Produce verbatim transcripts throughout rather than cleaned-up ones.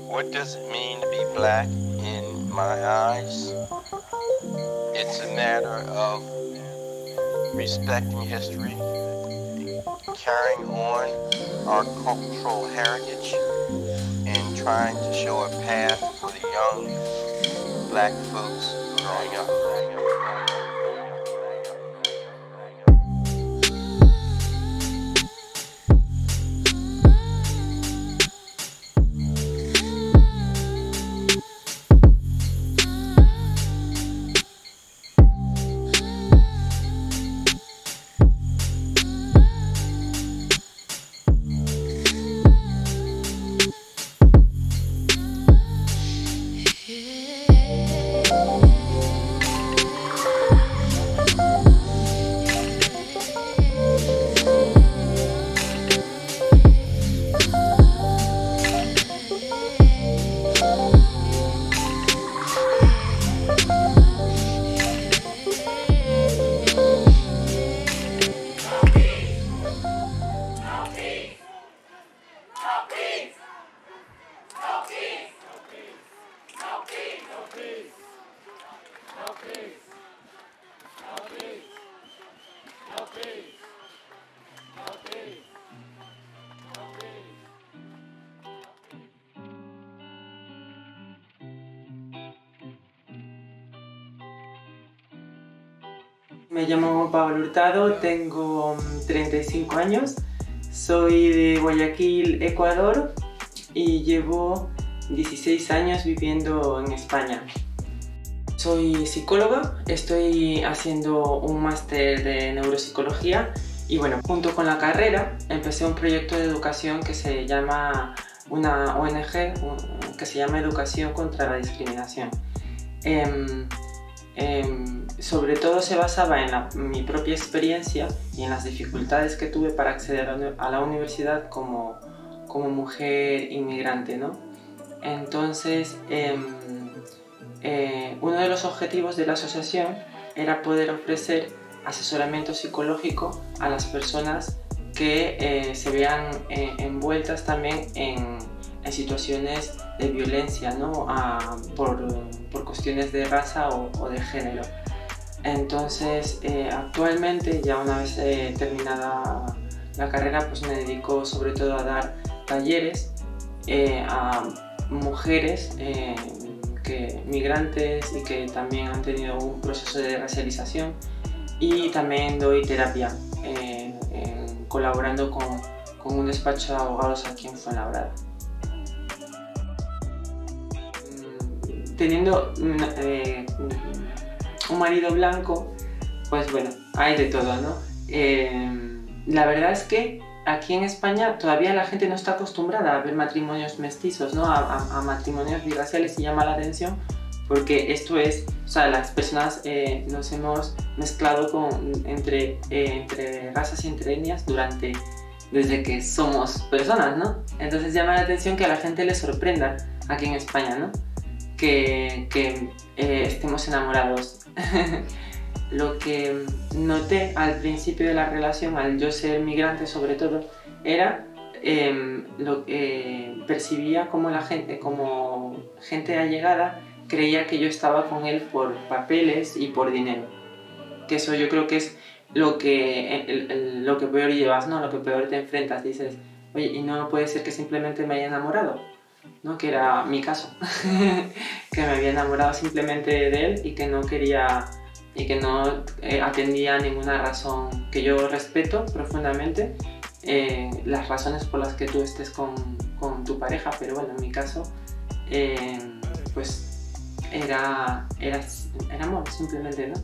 What does it mean to be black in my eyes? It's a matter of respecting history, carrying on our cultural heritage, and trying to show a path for the young black folks growing up. Me llamo Pablo Hurtado, tengo treinta y cinco años, soy de Guayaquil, Ecuador, y llevo dieciséis años viviendo en España. Soy psicóloga, estoy haciendo un máster de neuropsicología y bueno, junto con la carrera empecé un proyecto de educación que se llama, una O N G que se llama Educación contra la Discriminación. Eh, eh, sobre todo se basaba en, la, en mi propia experiencia y en las dificultades que tuve para acceder a la universidad como, como mujer inmigrante, ¿no? Entonces, eh, eh, uno de los objetivos de la asociación era poder ofrecer asesoramiento psicológico a las personas que eh, se vean eh, envueltas también en, en situaciones de violencia, ¿no? A, por, por cuestiones de raza o, o de género. Entonces, eh, actualmente, ya una vez eh, terminada la carrera, pues me dedico sobre todo a dar talleres eh, a mujeres eh, que, migrantes y que también han tenido un proceso de racialización, y también doy terapia eh, eh, colaborando con, con un despacho de abogados aquí en Fuenlabrada. Teniendo eh, un marido blanco, pues bueno, hay de todo, ¿no? Eh, la verdad es que aquí en España todavía la gente no está acostumbrada a ver matrimonios mestizos, ¿no? A, a, a matrimonios birraciales, y llama la atención porque esto es, o sea, las personas eh, nos hemos mezclado con, entre, eh, entre razas y entre etnias durante, desde que somos personas, ¿no? Entonces llama la atención que a la gente le sorprenda aquí en España, ¿no? que, que eh, estemos enamorados. Lo que noté al principio de la relación, al yo ser migrante sobre todo, era eh, lo que eh, percibía como la gente, como gente allegada, creía que yo estaba con él por papeles y por dinero. Que eso yo creo que es lo que, el, el, lo que peor llevas, ¿no? Lo que peor te enfrentas. Dices, oye, y no puede ser que simplemente me haya enamorado, ¿no? Que era mi caso, que me había enamorado simplemente de él y que no quería y que no eh, atendía a ninguna razón, que yo respeto profundamente eh, las razones por las que tú estés con, con tu pareja, pero bueno, en mi caso eh, pues era, era, era amor simplemente, ¿no?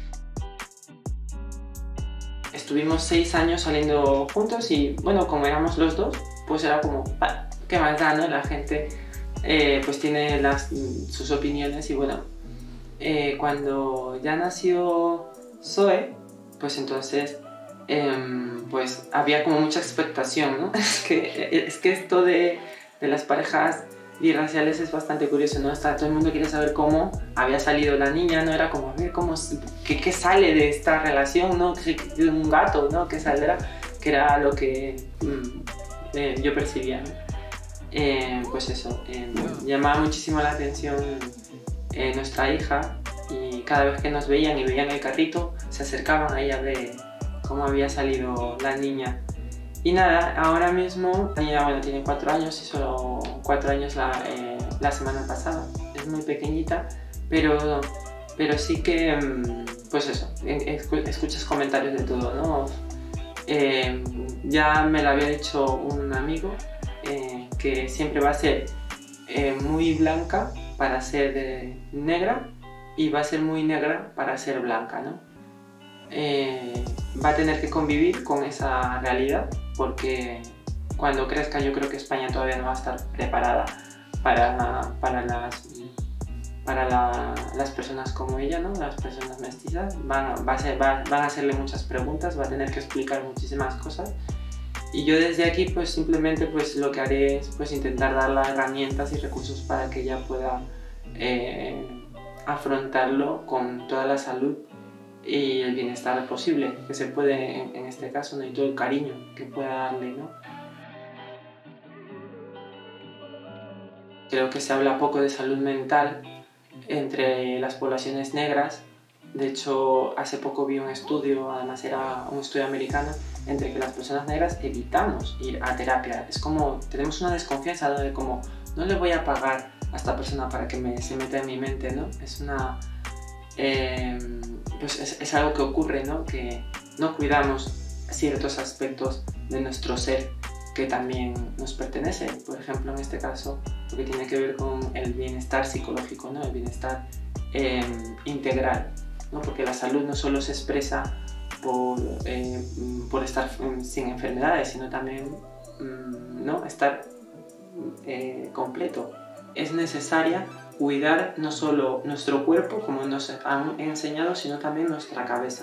Estuvimos seis años saliendo juntos y bueno, como éramos los dos, pues era como, ¿qué más da, no? La gente eh, pues tiene las, sus opiniones y bueno, eh, cuando ya nació Zoe, pues entonces eh, pues había como mucha expectación, ¿no? Es que, es que esto de, de las parejas birraciales es bastante curioso, ¿no? Está, todo el mundo quiere saber cómo había salido la niña, ¿no? Era como, a ver, cómo, qué, qué sale de esta relación, ¿no? De un gato, ¿no? ¿Qué saldrá? Que era lo que mm, eh, yo percibía, ¿no? eh, pues eso, eh, llamaba muchísimo la atención eh, nuestra hija, y cada vez que nos veían y veían el carrito se acercaban ahí a ver cómo había salido la niña. Y nada, ahora mismo la niña, bueno, tiene cuatro años y solo cuatro años la, eh, la semana pasada, es muy pequeñita, pero, pero sí que, pues eso, escuchas comentarios de todo, ¿no? Eh, ya me lo había dicho un amigo, eh, que siempre va a ser eh, muy blanca para ser eh, negra, y va a ser muy negra para ser blanca, ¿no? Eh, va a tener que convivir con esa realidad, porque cuando crezca yo creo que España todavía no va a estar preparada para, para, las, para la, las personas como ella, ¿no? Las personas mestizas. Van, va a ser, va, van a hacerle muchas preguntas, va a tener que explicar muchísimas cosas. Y yo desde aquí pues simplemente pues lo que haré es pues intentar darle herramientas y recursos para que ella pueda eh, afrontarlo con toda la salud y el bienestar posible que se puede en, en este caso, ¿no? Y todo el cariño que pueda darle, ¿no? Creo que se habla poco de salud mental entre las poblaciones negras. De hecho, hace poco vi un estudio, además era un estudio americano, entre que las personas negras evitamos ir a terapia. Es como, tenemos una desconfianza, ¿no? De como, no le voy a pagar a esta persona para que me, se meta en mi mente, ¿no? Es una... Eh, pues es, es algo que ocurre, ¿no? Que no cuidamos ciertos aspectos de nuestro ser que también nos pertenece. Por ejemplo, en este caso, lo que tiene que ver con el bienestar psicológico, ¿no? El bienestar eh, integral, ¿no? Porque la salud no solo se expresa por, eh, por estar sin enfermedades, sino también, ¿no? Estar eh, completo. Es necesaria cuidar no solo nuestro cuerpo, como nos han enseñado, sino también nuestra cabeza.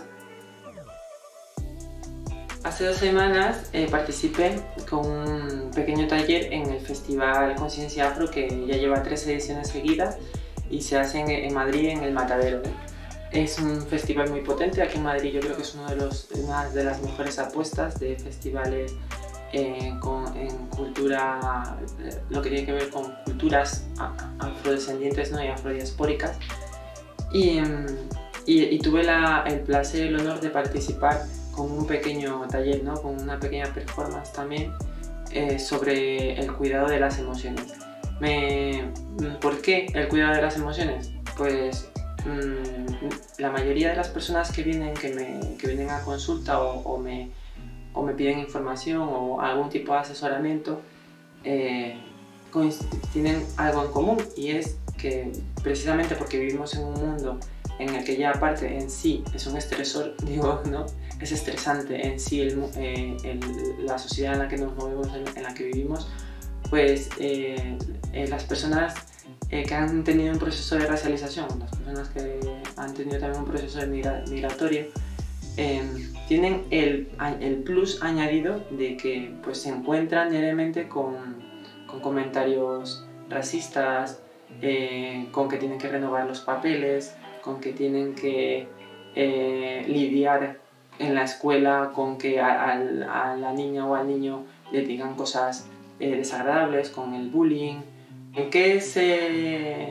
Hace dos semanas eh, participé con un pequeño taller en el Festival Conciencia Afro, que ya lleva tres ediciones seguidas y se hace en, en Madrid, en el Matadero, ¿eh? Es un festival muy potente. Aquí en Madrid yo creo que es uno de los, una de las mejores apuestas de festivales eh, con, en cultura, eh, lo que tiene que ver con culturas afrodescendientes, ¿no? Y afrodiaspóricas. Y, y, y tuve la, el placer y el honor de participar con un pequeño taller, ¿no? Con una pequeña performance también eh, sobre el cuidado de las emociones. Me, ¿Por qué el cuidado de las emociones? Pues mmm, la mayoría de las personas que vienen, que me, que vienen a consulta o, o, me, o me piden información o algún tipo de asesoramiento eh, tienen algo en común, y es que precisamente porque vivimos en un mundo en el que ya aparte en sí es un estresor, digo, ¿no? Es estresante en sí el, eh, el, la sociedad en la que nos movemos, en, en la que vivimos, pues eh, eh, las personas eh, que han tenido un proceso de racialización, las personas que han tenido también un proceso de migra migratorio, eh, tienen el, el plus añadido de que pues, se encuentran diariamente con, con comentarios racistas, eh, con que tienen que renovar los papeles, con que tienen que eh, lidiar en la escuela con que a, a, a la niña o al niño le digan cosas eh, desagradables, con el bullying. ¿En qué se,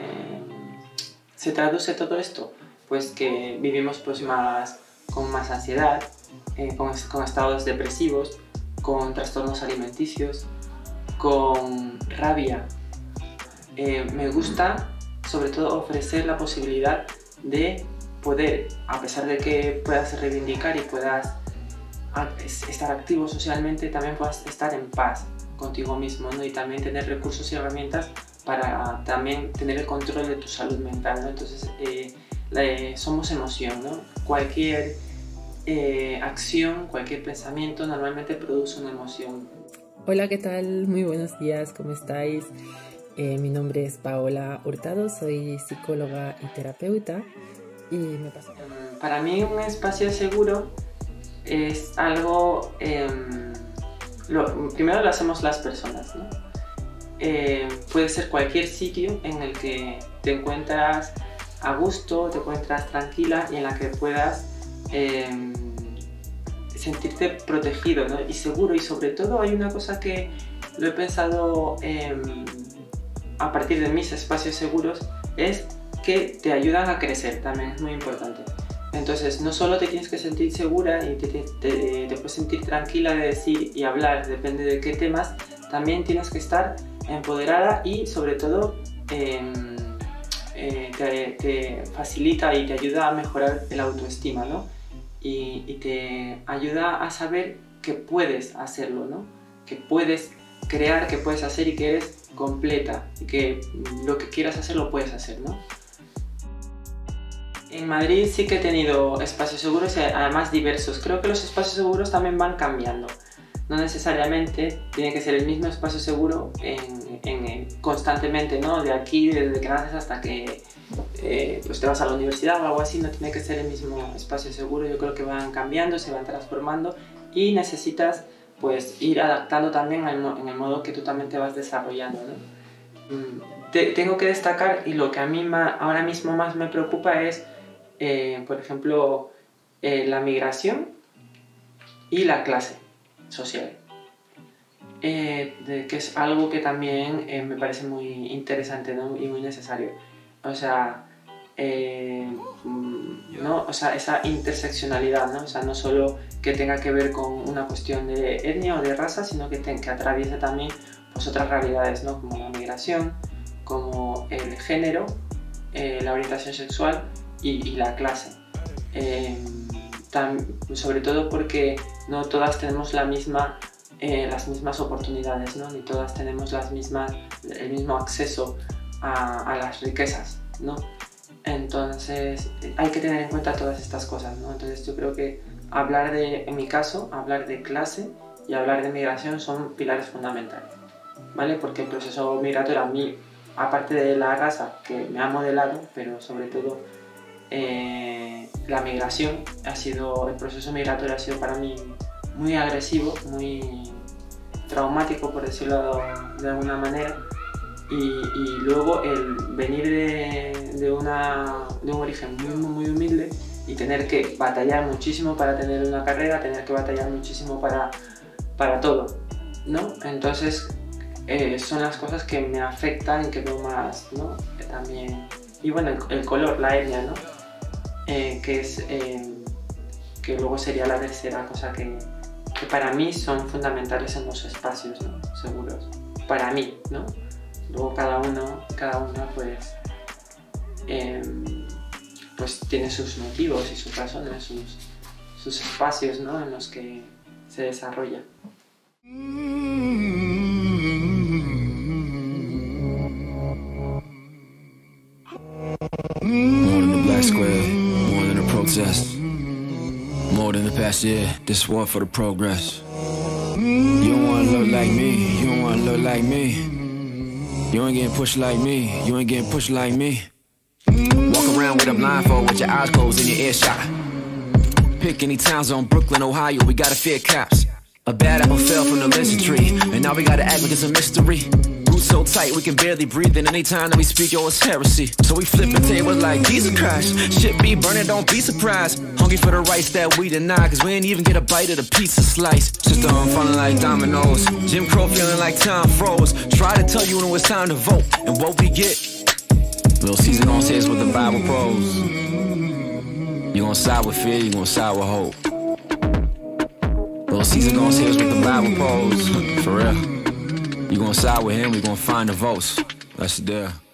se traduce todo esto? Pues que vivimos pues, más, con más ansiedad, eh, con, con estados depresivos, con trastornos alimenticios, con rabia. Eh, me gusta sobre todo ofrecer la posibilidad de poder, a pesar de que puedas reivindicar y puedas estar activo socialmente, también puedas estar en paz contigo mismo, ¿no? Y también tener recursos y herramientas para también tener el control de tu salud mental, ¿no? Entonces, eh, la, somos emoción, ¿no? Cualquier eh, acción, cualquier pensamiento normalmente produce una emoción. Hola, ¿qué tal? Muy buenos días, ¿cómo estáis? Eh, mi nombre es Paola Hurtado, soy psicóloga y terapeuta. Y me pasa. Para mí un espacio seguro es algo, eh, lo, primero lo hacemos las personas, ¿no? Eh, puede ser cualquier sitio en el que te encuentras a gusto, te encuentras tranquila y en la que puedas eh, sentirte protegido, ¿no? Y seguro. Y sobre todo hay una cosa que, lo he pensado eh, a partir de mis espacios seguros, es que te ayudan a crecer, también es muy importante. Entonces, no solo te tienes que sentir segura y te, te, te, te puedes sentir tranquila de decir y hablar, depende de qué temas, también tienes que estar empoderada y sobre todo eh, eh, te, te facilita y te ayuda a mejorar el autoestima, ¿no? Y, y te ayuda a saber que puedes hacerlo, ¿no? Que puedes crear, que puedes hacer y que eres completa y que lo que quieras hacer lo puedes hacer, ¿no? En Madrid sí que he tenido espacios seguros y además diversos. Creo que los espacios seguros también van cambiando. No necesariamente tiene que ser el mismo espacio seguro en, en, en, constantemente, ¿no? De aquí, desde que naces hasta que eh, pues te vas a la universidad o algo así, no tiene que ser el mismo espacio seguro. Yo creo que van cambiando, se van transformando y necesitas pues ir adaptando también en el modo que tú también te vas desarrollando, ¿no? Te, tengo que destacar, y lo que a mí ma, ahora mismo más me preocupa es, eh, por ejemplo, eh, la migración y la clase social, eh, de, que es algo que también eh, me parece muy interesante, ¿no? Y muy necesario. O sea, eh, ¿no? O sea, esa interseccionalidad, ¿no? O sea, no solo que tenga que ver con una cuestión de etnia o de raza, sino que, te, que atraviese también pues, otras realidades, ¿no? Como la migración, como el género, eh, la orientación sexual y, y la clase. Eh, tan, sobre todo porque no todas tenemos la misma, eh, las mismas oportunidades, ¿no? Ni todas tenemos las mismas, el mismo acceso a, a las riquezas, ¿no? Entonces hay que tener en cuenta todas estas cosas, ¿no? Entonces yo creo que hablar de, en mi caso, hablar de clase y hablar de migración son pilares fundamentales, ¿vale? Porque el proceso migratorio a mí, aparte de la raza que me ha modelado, pero sobre todo eh, la migración ha sido, el proceso migratorio ha sido para mí muy agresivo, muy traumático, por decirlo de alguna manera. Y, y luego el venir de, de, una, de un origen muy, muy, muy humilde y tener que batallar muchísimo para tener una carrera, tener que batallar muchísimo para, para todo, ¿no? Entonces eh, son las cosas que me afectan y que veo más, ¿no? También, y bueno, el, el color, la etnia, ¿no? Eh, que es, eh, que luego sería la tercera cosa que, que para mí son fundamentales en los espacios, ¿no? Seguros, para mí, ¿no? Luego cada uno, cada una pues, eh, pues tiene sus motivos y sus razones, sus, sus espacios, ¿no? En los que se desarrolla. More than the black square, more than a protest, more than the past year, this one for the progress. You don't wanna look like me, you don't wanna look like me. You ain't getting pushed like me, you ain't getting pushed like me. Walk around with a blindfold with your eyes closed in your earshot. Pick any towns on Brooklyn, Ohio, we gotta fear cops. A bad apple fell from the listen tree, and now we gotta act like it's a mystery. Roots so tight we can barely breathe, and anytime that we speak, yo, it's heresy. So we flipping tables like Jesus Christ. Shit be burning, don't be surprised. Hungry for the rights that we deny, cause we ain't even get a bite of the pizza slice. System falling like dominoes, Jim Crow feeling like time froze. Try to tell you when it was time to vote, and what we get. Little Caesar gon' say it's what the Bible pros. You gon' side with fear, you gon' side with hope. Little Caesar gon' say it's what the Bible pros. For real. You gon' side with him, we gon' find the votes. That's the deal.